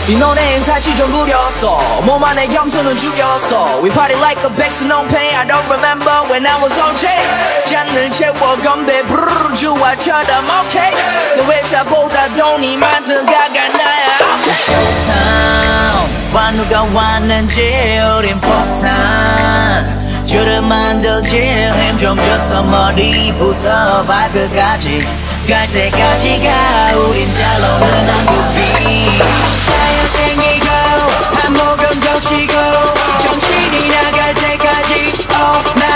이 노래엔 사실 좀 부렸어 몸 안에 염소는 죽였어 We party like a 백수 no pain I don't remember when I was on chain 잔을 채워 건배 브르르 주화처럼 okay 너 회사보다 돈이 많던 가가 나야 Showtime 와 누가 왔는지 우린 폭탄 줄을 만들지 힘 좀 줘서 머리부터 발끝까지 갈 때까지가 우린 잘 노는 한국인 사연 챙기고 한 모금 적시고 정신이 나갈 때까지 Oh